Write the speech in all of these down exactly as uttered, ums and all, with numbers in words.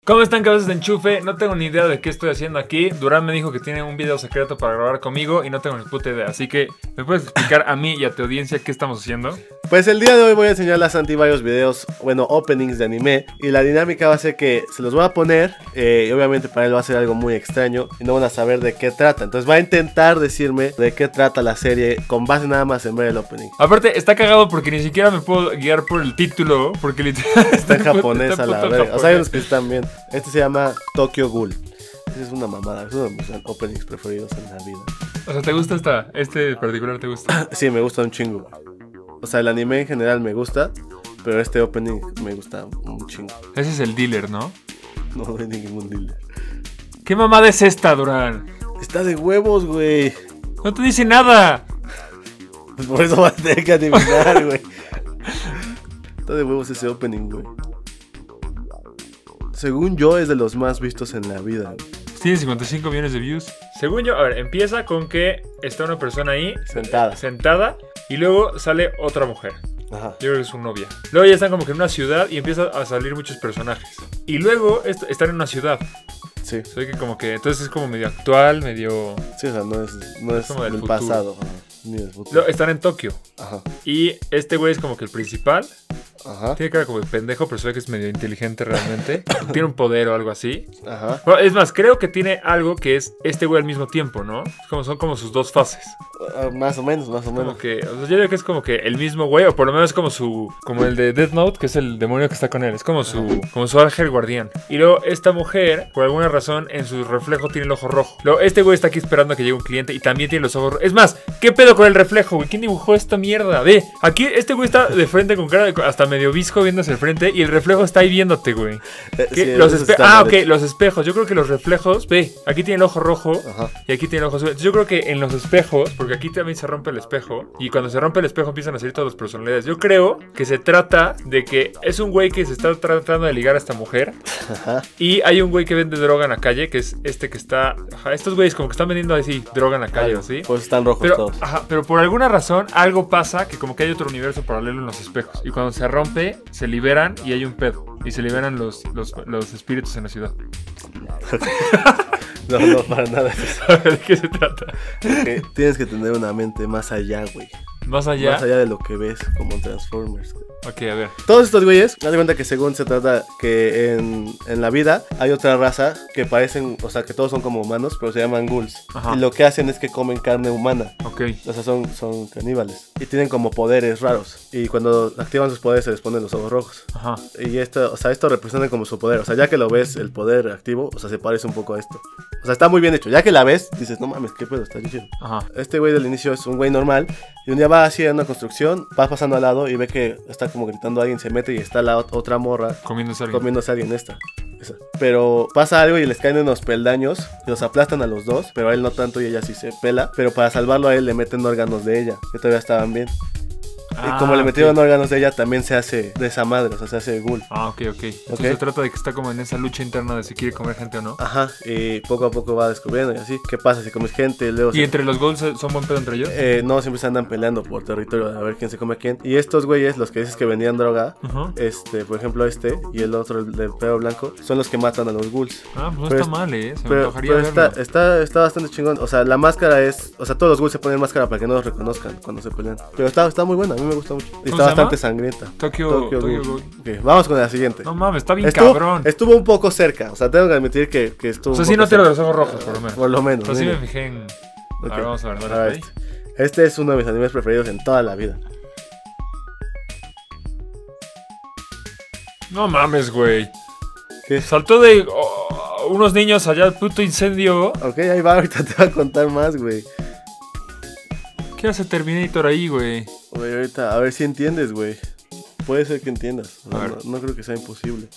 ¿Cómo están, cabezas de enchufe? No tengo ni idea de qué estoy haciendo aquí. Durán me dijo que tiene un video secreto para grabar conmigo y no tengo ni puta idea. Así que, ¿me puedes explicar a mí y a tu audiencia qué estamos haciendo? Pues el día de hoy voy a enseñarles a Santi varios videos, bueno, openings de anime. Y la dinámica va a ser que se los voy a poner, eh, y obviamente para él va a ser algo muy extraño y no van a saber de qué trata. Entonces va a intentar decirme de qué trata la serie con base nada más en ver el opening. Aparte, está cagado porque ni siquiera me puedo guiar por el título, porque literal Está en japonés está a la puto verga. O sea, hay unos japonés. que están bien. Este se llama Tokyo Ghoul. Esa es una mamada, es uno de mis openings preferidos en la vida. O sea, ¿te gusta esta? ¿Este particular te gusta? Sí, me gusta un chingo. O sea, el anime en general me gusta, pero este opening me gusta un chingo. Ese es el dealer, ¿no? No hay ningún dealer. ¿Qué mamada es esta, Durán? Está de huevos, güey. No te dice nada. Pues por eso vas a tener que adivinar, güey. Está de huevos ese opening, güey. Según yo, es de los más vistos en la vida, güey. Tiene cincuenta y cinco millones de views. Según yo, a ver, empieza con que está una persona ahí Sentada. sentada y luego sale otra mujer. Ajá. Yo creo que es su novia. Luego ya están como que en una ciudad y empiezan a salir muchos personajes. Y luego est están en una ciudad. Sí. O sea que como que entonces es como medio actual, medio... Sí, o sea, no es, no es Como del del futuro. pasado. Ajá. Ni del futuro. Luego están en Tokio. Ajá. Y este güey es como que el principal. Ajá. Tiene cara como de pendejo, pero se ve que es medio inteligente realmente. Tiene un poder o algo así. Ajá. Bueno, es más, creo que tiene algo que es este güey al mismo tiempo, ¿no? Es como, son como sus dos fases. Uh, más o menos, más o menos. Como que, o sea, yo digo que es como que el mismo güey, o por lo menos es como su, como el de Death Note, que es el demonio que está con él. Es como su, como su ángel guardián. Y luego esta mujer, por alguna razón, en su reflejo tiene el ojo rojo. Luego este güey está aquí esperando a que llegue un cliente y también tiene los ojos rojos. Es más, ¿qué pedo con el reflejo, güey? ¿Quién dibujó esta mierda? Ve, aquí este güey está de frente con cara de, hasta medio visco viéndose el frente y el reflejo está ahí viéndote, güey. Eh, ¿Qué? sí, Los eso espe- está ah, mal ok, hecho. los espejos. Yo creo que los reflejos, ve, aquí tiene el ojo rojo. Ajá. Y aquí tiene el ojo azul. Entonces yo creo que en los espejos, porque aquí también se rompe el espejo, y cuando se rompe el espejo empiezan a salir todas las personalidades. Yo creo que se trata de que es un güey que se está tratando de ligar a esta mujer. Ajá. Y hay un güey que vende droga en la calle, que es este que está... Ajá, estos güeyes como que están vendiendo así droga en la calle, Algo. ¿sí? Pues están rojos Pero, todos. ajá, pero por alguna razón algo pasa que como que hay otro universo paralelo en los espejos. Y cuando se rompe, se liberan y hay un pedo. Y se liberan los, los, los espíritus en la ciudad. No, no, para nada. ¿De qué se trata? Porque tienes que tener una mente más allá, güey. Más allá. Más allá de lo que ves como en Transformers. Ok, a ver. Todos estos güeyes, haz de cuenta que según se trata que en, en la vida hay otra raza que parecen, o sea, que todos son como humanos, pero se llaman ghouls. Ajá. Y lo que hacen es que comen carne humana. Ok. O sea, son, son caníbales. Y tienen como poderes raros. Y cuando activan sus poderes se les ponen los ojos rojos. Ajá. Y esto, o sea, esto representa como su poder. O sea, ya que lo ves, el poder activo, o sea, se parece un poco a esto. O sea, está muy bien hecho. Ya que la ves, dices, no mames, qué pedo, está chido. Ajá. Este güey del inicio es un güey normal. Y un día va así en una construcción, va pasando al lado y ve que está como gritando a alguien, se mete y está la ot- otra morra Comiéndose alguien. comiéndose a alguien esta. Esa. Pero pasa algo y les caen unos peldaños y los aplastan a los dos, pero a él no tanto y ella sí se pela. Pero para salvarlo a él le meten órganos de ella, que todavía estaban bien. Ah, y como le ok. metieron órganos de ella, también se hace de esa madre, o sea, se hace ghoul. Ah, ok, ok. Entonces Ok. se trata de que está como en esa lucha interna de si quiere comer gente o no. Ajá, y poco a poco va descubriendo y así. ¿Qué pasa si comes gente? Luego ¿Y se- entre los goals son buen pedo entre ellos? Eh, no, siempre se andan peleando por territorio a ver quién se come a quién. Y estos güeyes, los que dices que vendían droga, Ajá. este, por ejemplo este y el otro, el de pelo blanco, son los que matan a los ghouls. Ah, pues no Pero está es- mal, eh. Se me Pero, antojaría pero verlo. está, está, está bastante chingón. O sea, la máscara es... O sea, todos los ghouls se ponen máscara para que no los reconozcan cuando se pelean. Pero está, está muy buena, a mí me gusta mucho. Y está se bastante llama? sangrienta. Tokyo, Tokyo Tokyo Ghoul. Ghoul. Ok, vamos con la siguiente. No mames, está bien estuvo, cabrón. estuvo un poco cerca. O sea, tengo que admitir que, que estuvo O sea, un sí poco no tiene cerca. los ojos rojos, por lo menos. Por lo menos. Pero sí mira. me fijé en... Ok. A ver, vamos a ver, A dale ver, play. este. Este es uno de mis animes preferidos en toda la vida. No mames, güey. ¿Qué? Saltó de oh, unos niños allá al puto incendio. Ok, ahí va, ahorita te voy a contar más, güey. ¿Qué hace Terminator ahí, güey? Güey, ahorita, a ver si entiendes, güey. Puede ser que entiendas. A No, ver. no, no creo que sea imposible.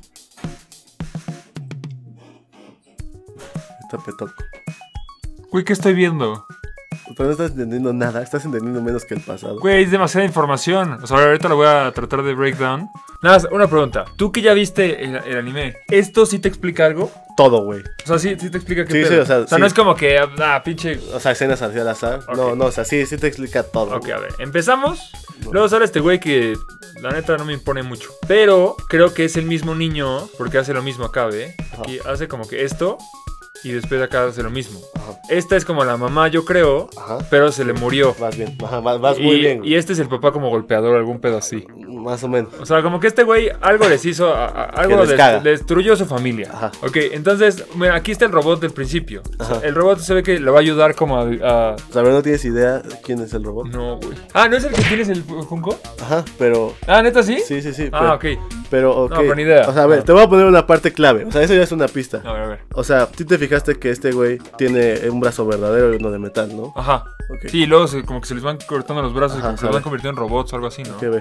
Está petoco. Güey, ¿qué estoy viendo? Pero no estás entendiendo nada, estás entendiendo menos que el pasado. Güey, es demasiada información. O sea, ahorita lo voy a tratar de breakdown. Nada más, una pregunta. Tú que ya viste el, el anime, ¿esto sí te explica algo? Todo, güey. O sea, sí, sí te explica qué Sí, pedo. sí, o sea, O sea, sí. no es como que, ah, pinche... O sea, escenas así al azar. Ok. No, no, o sea, sí, sí te explica todo. Ok, a ver, empezamos. Luego sale este güey que la neta no me impone mucho. Pero creo que es el mismo niño, porque hace lo mismo acá, ¿ve? Aquí hace como que esto y después acá hace lo mismo. Ajá. Esta es como la mamá, yo creo, Ajá. pero se le murió. Vas bien, ajá, vas, vas muy Y, bien. y este es el papá como golpeador, algún pedo así. Más o menos. O sea, como que este güey algo les hizo, a- a- algo les des- caga. destruyó su familia. Ajá. Ok, entonces, mira, aquí está el robot del principio. O sea, Ajá. el robot se ve que le va a ayudar como a... a- O sea, a ver, no tienes idea de quién es el robot. No, güey. Ah, ¿no es el que tienes el Funko? Ajá, pero. Ah, ¿neta sí? Sí, sí, sí. Ah, pero, ok. Pero, ok. No, pero ni idea. O sea, a ver, Ah. te voy a poner una parte clave. O sea, eso ya es una pista. A ver, a ver. O sea, tú te fijaste que este güey tiene un brazo verdadero y uno de metal, ¿no? Ajá. Ok. Sí, y luego se- como que se les van cortando los brazos y Ajá, como que se los sabe. van convirtiendo en robots o algo así, ¿no? ¿Qué ve?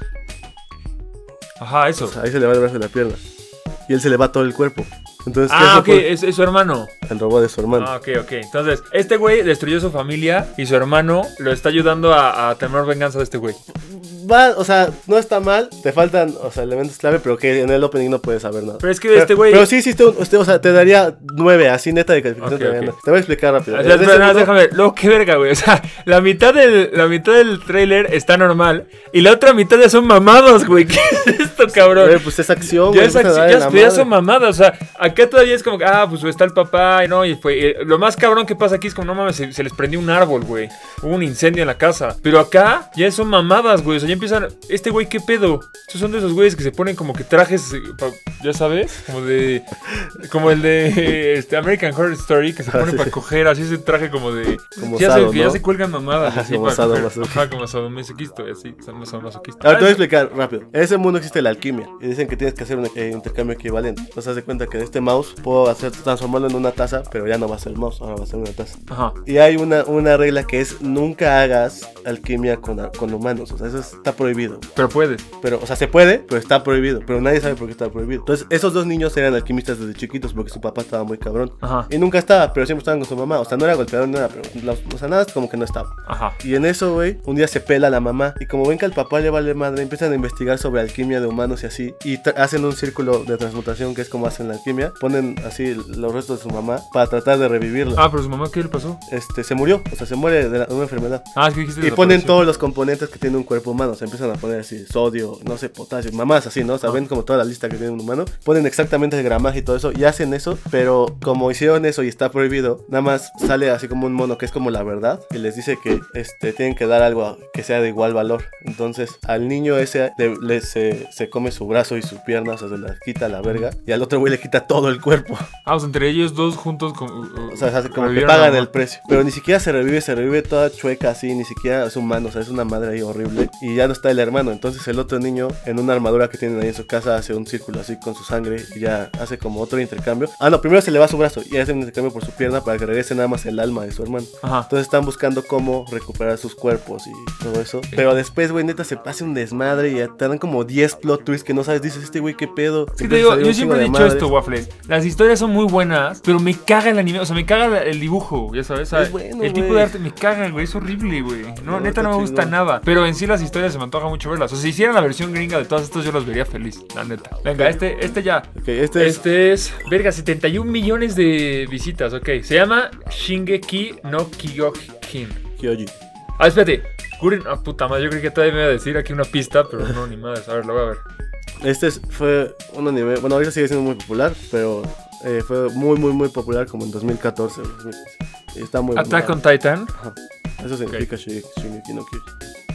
Ajá, eso. O sea, ahí se le va el brazo y la pierna. Y él se le va todo el cuerpo. Entonces, ¿qué Ah, es ok, lo que- es, es su hermano. el robot de su hermano. Ah, ok, ok. Entonces, este güey destruyó su familia y su hermano lo está ayudando a, a tener venganza de este güey. Va, o sea, no está mal, te faltan, o sea, elementos clave, pero que en el opening no puedes saber nada. Pero es que este güey... Pero sí hiciste un, este, o sea, te daría nueve, así neta de calificación. Ok, te daría ok. nueve. Te voy a explicar rápido. O sea, En espera, ese nada más mundo- déjame ver. Luego, qué verga, güey. O sea, la mitad del, la mitad del trailer está normal y la otra mitad ya son mamadas, güey. ¿Qué es esto, cabrón? Güey, pues es acción, Ya, güey, es vas a acción, darle ya, la pero ya madre. son mamadas, o sea, acá todavía es como que, ah, pues está el papá, y no, y fue, eh, lo más cabrón que pasa aquí es como, no mames, se, se les prendió un árbol, güey, hubo un incendio en la casa, pero acá ya son mamadas, güey, o sea, ya empiezan, este güey, ¿qué pedo? Estos son de esos güeyes que se ponen como que trajes, eh, pa- ya sabes, como de, como el de este, American Horror Story, que se Ah, ponen sí, para sí. coger, así ese traje como de, Como ya sado, sé, que ya ¿no? se cuelgan mamadas, Ajá, así como para coger. sadomasoquista. Ajá, como sadomasoquista, y así, sadomasoquista. Ahora te voy a Ah, explicar rápido. En ese mundo existe la alquimia y dicen que tienes que hacer un eh, intercambio equivalente. Entonces, haz de cuenta que de este mouse puedo hacer transformarlo en una taza, pero ya no va a ser el mouse, ahora va a ser una taza. Ajá. Y hay una, una regla que es nunca hagas alquimia con, con humanos. O sea, eso está prohibido. Pero puedes. Pero, o sea, se puede, pero está prohibido. Pero nadie sabe por qué está prohibido. Entonces, esos dos niños eran alquimistas desde chiquitos porque su papá estaba muy cabrón. Ajá. Y nunca estaba, pero siempre estaban con su mamá. O sea, no era golpeador, no era, pero, los- o sea, nada, como que no estaba. Ajá. Y en eso, güey, un día se pela la mamá. Y como ven que al papá le vale madre, empiezan a investigar sobre alquimia de humanos y así. Y tra- hacen un círculo de transmutación, que es como hacen la alquimia. Ponen así los restos de su mamá para tratar de revivirlo. Ah, pero su mamá, ¿qué le pasó? Este, se murió, o sea, se muere de, la- de una enfermedad. Ah, es que dijiste Y ponen desapareció. todos los componentes que tiene un cuerpo humano. Se empiezan a poner así, sodio, no sé, potasio, mamás así, ¿no? O sea, Ah. ven como toda la lista que tiene un humano. Ponen exactamente el gramaje y todo eso. Y hacen eso, pero como hicieron eso y está prohibido, nada más sale así como un mono que es como la verdad. Y les dice que este, tienen que dar algo que sea de igual valor. Entonces, al niño ese le, le- se, se come su brazo y su pierna, o sea, se la quita a la verga. Y al otro güey le quita todo el cuerpo. Ah, o sea, entre ellos dos juntos. Con, O sea, hace como que revivieron pagan a la el precio. Pero ni siquiera se revive, se revive toda chueca así, ni siquiera es humano, o sea, es una madre ahí horrible. Y ya no está el hermano. Entonces el otro niño, en una armadura que tienen ahí en su casa, hace un círculo así con su sangre y ya hace como otro intercambio. Ah, no, primero se le va su brazo y hace un intercambio por su pierna para que regrese nada más el alma de su hermano. Ajá. Entonces están buscando cómo recuperar sus cuerpos y todo eso. Pero después, güey, neta, se pasa un desmadre y ya te dan como diez plot twists que no sabes. Dices, este güey, ¿qué pedo? Es que Empieza te a digo, salir yo un siempre he chingo dicho de esto, madres. Waffles. Las historias son muy buenas, pero me caga el anime. O sea, me caga el dibujo, ya sabes. ¿sabes? Es bueno, el tipo güey. de arte me caga, güey. Es horrible, güey. No, No, neta está no me gusta chingón. nada. Pero en sí las historias se me antoja mucho verlas. O sea, si hicieran la versión gringa de todas estas, yo los vería feliz, la neta. Venga, este, este ya. Ok, este es... Este es, verga, setenta y un millones de visitas, ok. Se llama Shingeki no Kyojin. Kyoji. Ah, espérate. Guren, ah, puta madre, yo creí que todavía me iba a decir aquí una pista, pero no, ni madres. A ver, lo voy a ver. Este es- fue un anime, bueno, ahorita sigue siendo muy popular, pero eh, fue muy, muy, muy popular como en dos mil catorce. dos mil quince. Y está muy Attack on bueno. Titan. Ajá. Eso significa Shige- Shingeki no Kyojin.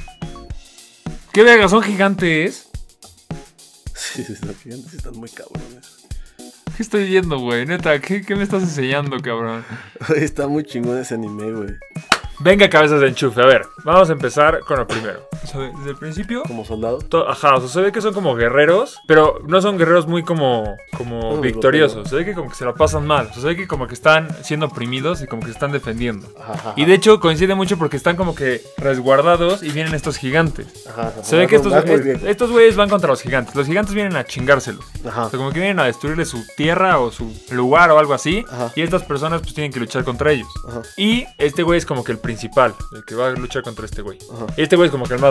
¿Qué verga? ¿Son gigantes? Sí, sí, están gigantes, sí, están muy cabrones. ¿Qué estoy viendo, güey? Neta, ¿qué, ¿qué me estás enseñando, cabrón? Está muy chingón ese anime, güey. Venga, cabezas de enchufe. A ver, vamos a empezar con lo primero. O sea, desde el principio... Como soldado. to- Ajá, o sea, se ve que son como guerreros, pero no son guerreros muy como, como No, victoriosos. Se ve que como que se la pasan mal. O sea, se ve que como que están siendo oprimidos y como que se están defendiendo. Ajá, ajá, Y de hecho coincide mucho porque están como que resguardados y vienen estos gigantes. ajá, ajá. Se ve que estos, Vas muy est- bien. estos güeyes van contra los gigantes. Los gigantes vienen a chingárselos. Ajá. O sea, como que vienen a destruirle su tierra o su lugar o algo así. Ajá. Y estas personas pues tienen que luchar contra ellos. Ajá. Y este güey es como que el principal, el que va a luchar contra este güey. Ajá. Y este güey es como que el más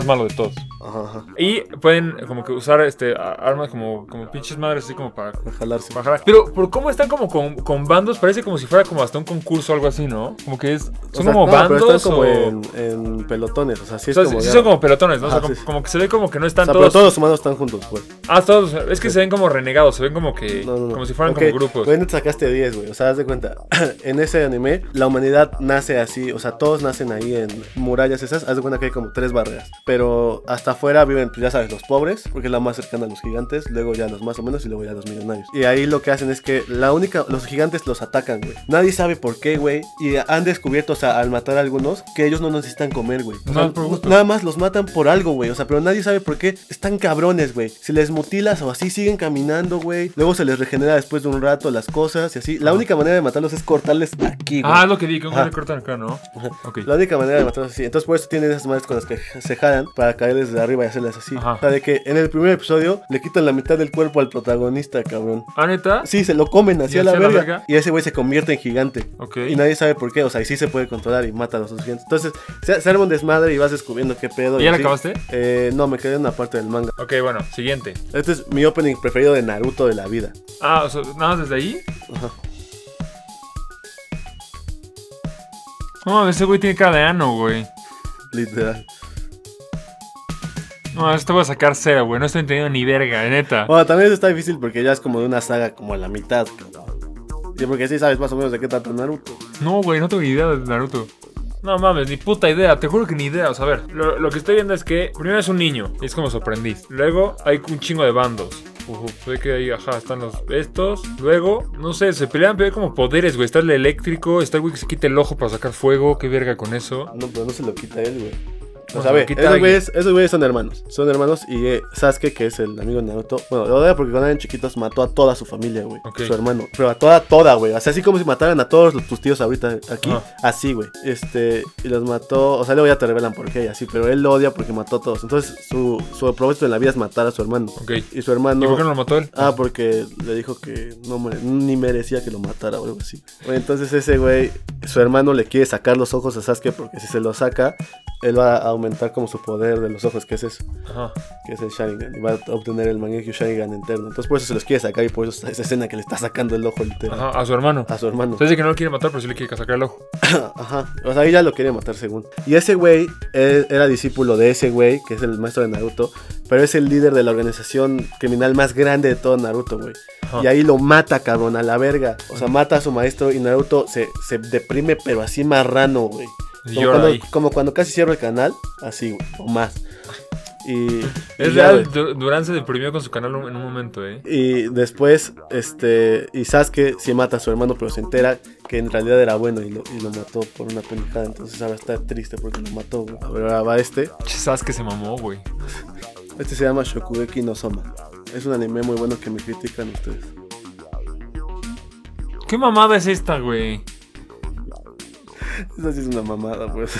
más malo de todos. Ajá, ajá. Y pueden como que usar este a- armas como, como pinches madres así como para, Para jalarse. para jalar. Pero por cómo están como con, con bandos, parece como si fuera como hasta un concurso o algo así, ¿no? Como que es... O Son sea, como no, pero bandos están como o... en, en pelotones, o sea, sí o es sea, como... sí ya- son como pelotones, ¿no? O sea, Ajá, como, sí, sí. como que se ve como que no O están sea, pero todos... todos los humanos están juntos, pues. Ah, todos. Es que se ven como renegados, se ven como que... No, no, no. Como si fueran Ok, como grupos. Güey, no te sacaste diez, güey. O sea, haz de cuenta. En ese anime, la humanidad nace así. O sea, todos nacen ahí en murallas esas. Haz de cuenta que hay como tres barreras. Pero hasta afuera viven, pues ya sabes, los pobres, porque es la más cercana a los gigantes. Luego ya los más o menos y luego ya los millonarios. Y ahí lo que hacen es que la única. Los gigantes los atacan, güey. Nadie sabe por qué, güey. Y han descubierto, o sea, al matar a algunos, que ellos no necesitan comer, güey. O sea, No, por gusto. nada más los matan por algo, güey. O sea, pero nadie sabe por qué. Están cabrones, güey. Si les mutilas o así, siguen caminando, güey. Luego se les regenera después de un rato las cosas y así. La única manera de matarlos es cortarles aquí, güey. Ah, es lo que vi, que un Ajá. le cortan acá, ¿no? Ok. La única manera de matarlos es así. Entonces por eso tienen esas madres con las que se jalan para caerles de arriba y hacerlas así. Ajá. O sea, de que en el primer episodio le quitan la mitad del cuerpo al protagonista, cabrón. ¿Ah, neta? Sí, se lo comen así ¿Y a la hacia la verga, verga? y ese güey se convierte en gigante. Ok. Y nadie sabe por qué, o sea, y sí se puede controlar y mata a los otros gigantes. Entonces, se, se arma un desmadre y vas descubriendo qué pedo. ¿Y ya la así. acabaste? Eh, no, me quedé en una parte del manga. Ok, bueno, siguiente. Este es mi opening preferido de Naruto de la vida. Ah, o sea, nada más desde ahí. Ajá. No, ese güey tiene cara de ano, güey. Literal. No, esto voy a sacar cero, güey. No estoy entendiendo ni verga, neta. Bueno, también eso está difícil porque ya es como de una saga como a la mitad, cabrón. Sí, porque sí sabes más o menos de qué trata Naruto. No, güey, no tengo ni idea de Naruto. No mames, ni puta idea, te juro que ni idea. O sea, a ver, lo, lo que estoy viendo es que primero es un niño, y es como sorprendiz. Luego hay un chingo de bandos. Ujú, ve que ahí, ajá, están los estos. Luego, no sé, se pelean, pero hay como poderes, güey. Está el eléctrico, está el güey que se quita el ojo para sacar fuego. Qué verga con eso. No, pero no se lo quita él, güey. O No, sea, se lo ve, quita esos alguien. güeyes, esos güeyes son hermanos. Son hermanos y eh, Sasuke, que es el amigo de Naruto. Bueno, lo odia porque cuando eran chiquitos mató a toda su familia, güey. Ok. Su hermano. Pero a toda, toda, güey. O sea, así como si mataran a todos los, tus tíos ahorita aquí. Ajá. Así, güey. Este, y los mató. O sea, luego ya te revelan por qué y así. Pero él lo odia porque mató a todos. Entonces, su, su propósito en la vida es matar a su hermano. Ok. Y su hermano. ¿Y por qué no lo mató él? Ah, porque le dijo que no mere- ni merecía que lo matara o algo así. Bueno, entonces ese güey, su hermano le quiere sacar los ojos a Sasuke porque si se los saca, él va a aumentar como su poder de los ojos, que es eso, Ajá. que es el Sharingan, y va a obtener el Mangekyo Sharingan interno. Entonces por eso se los quiere sacar y por eso está esa escena que le está sacando el ojo literal Ajá, a su hermano. a su hermano. O sea, dice que no lo quiere matar, pero sí le quiere sacar el ojo. Ajá, o sea, ahí ya lo quería matar según. Y ese güey él era discípulo de ese güey, que es el maestro de Naruto, pero es el líder de la organización criminal más grande de todo Naruto, güey. Ajá. Y ahí lo mata, cabrón, a la verga. O sea, mata a su maestro y Naruto se, se deprime, pero así marrano, güey. Y Como llora cuando, ahí. como cuando casi cierro el canal, así, güey, o más. Y, Es y ya, real, güey. Du- Durán se deprimió con su canal en un momento, eh. Y después, este, y Sasuke sí mata a su hermano, pero se entera que en realidad era bueno y lo, y lo mató por una pendejada. Entonces ahora está triste porque lo mató, güey. A ver, ahora va este. Sabes que se mamó, güey. Este se llama Shokugeki no Soma. Es un anime muy bueno que me critican ustedes. ¿Qué mamada es esta, güey? Esa sí es una mamada, pues.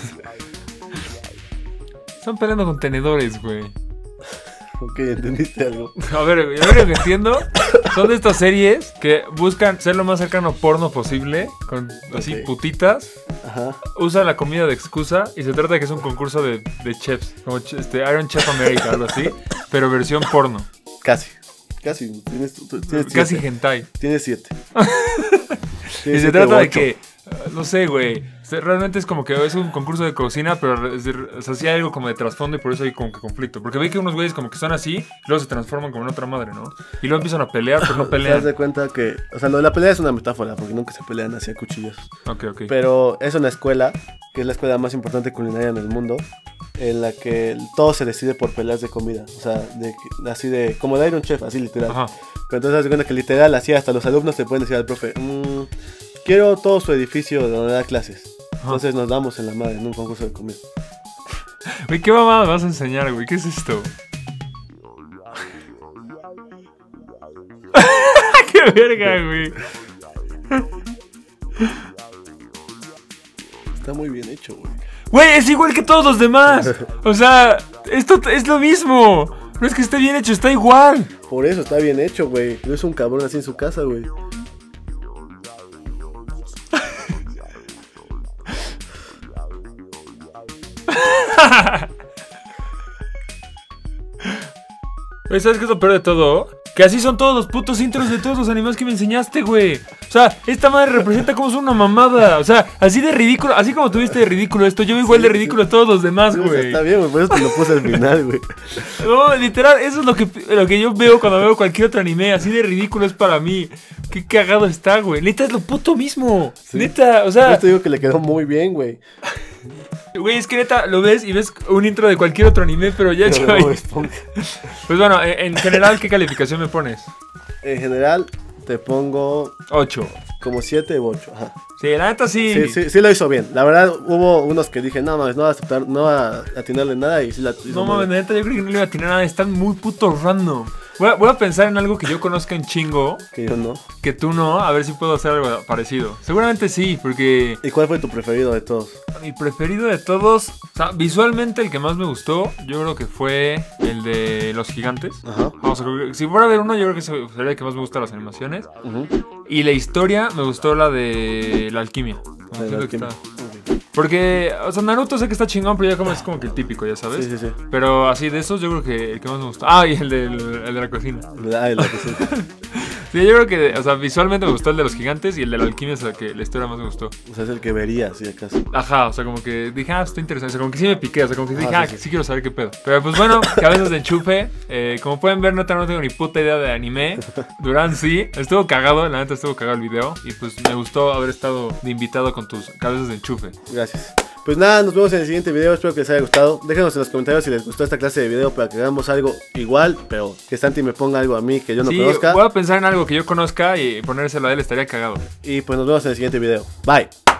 Están peleando con tenedores, güey. Ok, ¿entendiste algo? A ver, güey, yo lo que entiendo son de estas series que buscan ser lo más cercano a porno posible, con así Ok. putitas, Ajá. usan la comida de excusa y se trata de que es un concurso de, de chefs, como ch- este, Iron Chef America, algo así, pero versión porno, Casi. Casi. Tienes, tú- tienes casi siete. hentai. Tienes siete. Y Tienes se siete trata u de ocho. que, eh, no sé, güey, o sea, realmente es como que es un concurso de cocina, pero es de- o sea, sí hay algo como de trasfondo y por eso hay como que conflicto. Porque ve que unos güeyes como que son así, y luego se transforman como en otra madre, ¿no? Y luego empiezan a pelear, pero no Te das pelean. de cuenta que, o sea, lo de la pelea es una metáfora, porque nunca se pelean hacia cuchillos. Ok, ok. Pero es una escuela, que es la escuela más importante culinaria en el mundo, en la que todo se decide por peleas de comida. O sea, de, así de, como de Iron Chef, así literal. Ajá. Pero entonces te das de cuenta que literal, así hasta los alumnos te pueden decir al profe, "Mm, quiero todo su edificio de donde da clases. Entonces nos damos en la madre en un concurso de comida. Güey, ¿qué mamada me vas a enseñar, güey? ¿Qué es esto? ¡Qué verga, güey! Está muy bien hecho, güey. Güey, es igual que todos los demás. O sea, esto t- es lo mismo. No es que esté bien hecho, está igual. Por eso está bien hecho, güey. No es un cabrón así en su casa, güey. Oye, ¿sabes qué es lo peor de todo? Que así son todos los putos intros de todos los animes que me enseñaste, güey. O sea, esta madre representa como es una mamada. O sea, así de ridículo, así como tuviste de ridículo esto, yo igual Sí, de ridículo sí. a todos los demás, Sí, o sea, güey. está bien, güey, por eso te lo puse al final, güey. No, literal, eso es lo que, lo que yo veo cuando veo cualquier otro anime. Así de ridículo es para mí. Qué cagado está, güey. Neta, es lo puto mismo. Sí. Neta, o Yo sea, te digo que le quedó muy bien, güey. güey, es que neta, lo ves y ves un intro de cualquier otro anime, pero ya hecho Pero ahí. Bob Esponja. Pues bueno, en, en general, ¿qué calificación me pones? En general, te pongo ocho. como siete u ocho. Ajá. Sí, la neta sí. Sí, sí, sí lo hizo bien. La verdad, hubo unos que dije, no mames, no va a aceptar, no va a atinarle nada y sí la hizo No muy mames, bien. neta, yo creo que no le iba a tirar nada. Están muy putos random. Voy a, voy a pensar en algo que yo conozca en chingo, Que yo no. que tú no, a ver si puedo hacer algo parecido. Seguramente sí, porque ¿Y cuál fue tu preferido de todos? mi preferido de todos, o sea, visualmente el que más me gustó, yo creo que fue el de los gigantes. Ajá. Vamos a ver, si fuera a ver uno, yo creo que sería el que más me gusta las animaciones. Ujú. Y la historia me gustó la de la alquimia. La Siento de que alquimia. está- Ok. Porque, o sea, Naruto sé que está chingón, pero ya como es como que el típico, ya sabes. Sí, sí, sí. Pero así de esos, yo creo que el que más me gustó. Ah, y el, del, el de la cocina. Ay, la que sí. Sí, yo creo que, o sea, visualmente me gustó el de los gigantes y el de la alquimia es el que la historia más me gustó. O sea, es el que vería, si acaso. Ajá, o sea, como que dije, ah, está interesante. O sea, como que sí me piqué, o sea, como que dije, Ah, ah, sí, sí, sí quiero saber qué pedo. Pero pues bueno, cabezas de enchufe. Eh, como pueden ver, neta, no tengo ni puta idea de anime. Durán sí, estuvo cagado, la neta estuvo cagado el video. Y pues me gustó haber estado de invitado con tus cabezas de enchufe. Gracias. Pues nada, nos vemos en el siguiente video. Espero que les haya gustado. Déjenos en los comentarios si les gustó esta clase de video para que hagamos algo igual, pero que Santi me ponga algo a mí que yo no Sí, conozca. voy a pensar en algo que yo conozca y ponérselo a él, estaría cagado. Y pues nos vemos en el siguiente video. Bye.